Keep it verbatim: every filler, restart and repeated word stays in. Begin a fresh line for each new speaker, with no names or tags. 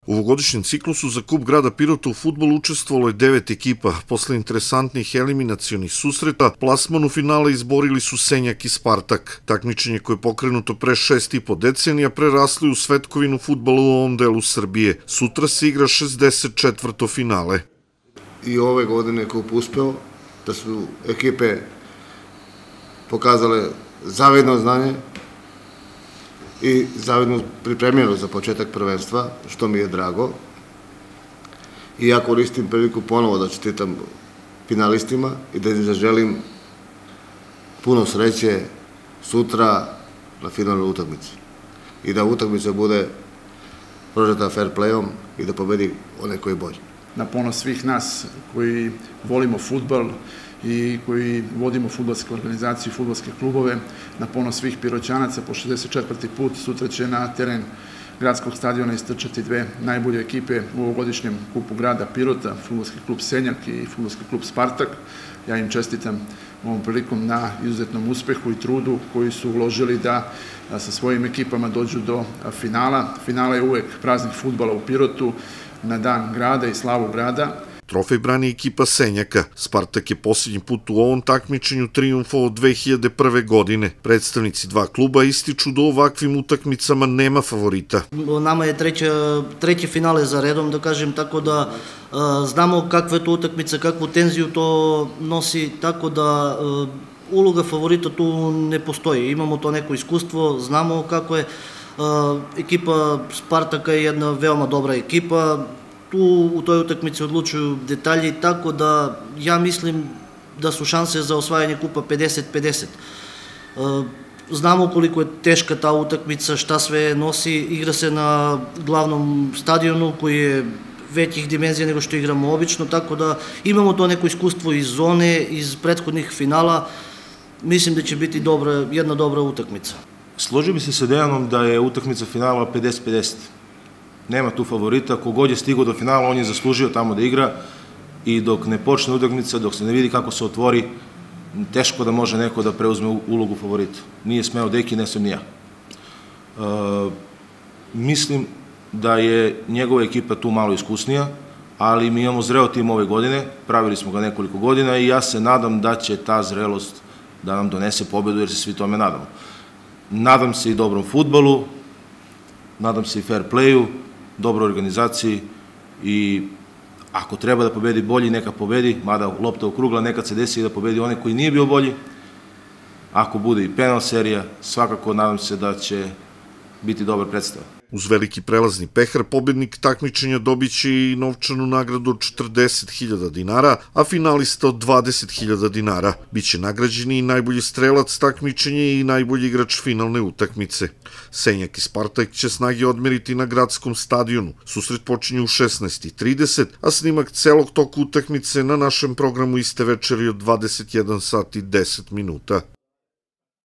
U ovogodišnjem ciklusu za Kup grada Pirota u fudbalu učestvovalo je devet ekipa. Posle interesantnih eliminacionih susreta, plasman u finale izborili su Senjak i Spartak. Takmičenje koje je pokrenuto pre šest i po decenija prerasli u svetkovinu fudbala u ovom delu Srbije. Sutra se igra šezdeset četvrto finale.
I ove godine Kup uspeo, da su ekipe pokazale zavidno znanje i zavidno pripremljeno za početak prvenstva, što mi je drago. I ja koristim priliku ponovo da čestitam finalistima i da im zaželim puno sreće sutra na finalnoj utakmici. I da utakmica bude prožeta fair playom i da pobedi onaj koji je bolji.
Na ponos svih nas koji volimo fudbal i koji vodimo fudbalske organizacije i fudbalske klubove, na ponos svih Piroćanaca, po šezdeset četvrti put sutra će na teren gradskog stadiona istrčati dve najbolje ekipe u ovogodišnjem Kupu grada Pirota, fudbalski klub Senjak i fudbalski klub Spartak. Ja im čestitam ovom prilikom na izuzetnom uspehu i trudu koji su uložili da sa svojim ekipama dođu do finala. Finala je uvek praznik fudbala u Pirotu, na dan grada i slavu grada.
Trofej brani ekipa Senjaka. Spartak je posljednji put u ovom takmičenju trijumfovao dve hiljade prve. godine. Predstavnici dva kluba ističu da u ovakvim utakmicama nema favorita.
Nama je treće finale za redom, da kažem, tako da znamo kakva je to utakmica, kakvu tenziju to nosi, tako da uloga favorita tu ne postoji. Imamo to neko iskustvo, znamo kako je. Ekipa Spartaka je jedna veoma dobra ekipa, tu u toj utakmici odlučuju detalji, tako da ja mislim da su šanse za osvajanje kupa pedeset pedeset. Znamo koliko je teška ta utakmica, šta sve nosi, igra se na glavnom stadionu koji je većih dimenzija nego što igramo obično, tako da imamo to neko iskustvo iz zone, iz prethodnih finala, mislim da će biti jedna dobra utakmica.
Složio bi se sa Dejanom da je utakmica finala pedeset pedeset. Nema tu favorita, kogod je stigao do finala, on je zaslužio tamo da igra i dok ne počne utakmica, dok se ne vidi kako se otvori, teško da može neko da preuzme ulogu favorita. Nije smeo Deki, ne sam ni ja. Mislim da je njegova ekipa tu malo iskusnija, ali mi imamo zreo tim ove godine, pravili smo ga nekoliko godina i ja se nadam da će ta zrelost da nam donese pobedu jer se svi tome nadamo. Nadam se i dobrom fudbalu, nadam se i fair playu, dobroj organizaciji i ako treba da pobedi bolji, neka pobedi, mada lopta okrugla, nekad se desi da pobedi onaj koji nije bio bolji. Ako bude i penal serija, svakako nadam se da će biti dobar predstava.
Uz veliki prelazni pehar, pobednik takmičenja dobit će i novčanu nagradu od četrdeset hiljada dinara, a finalista od dvadeset hiljada dinara. Biće nagrađeni i najbolji strelac takmičenja i najbolji igrač finalne utakmice. Senjak i Spartak će snage odmeriti na gradskom stadionu. Susret počinje u šesnaest i trideset, a snimak celog toka utakmice na našem programu iste večeri od dvadeset jedan sat i deset minuta.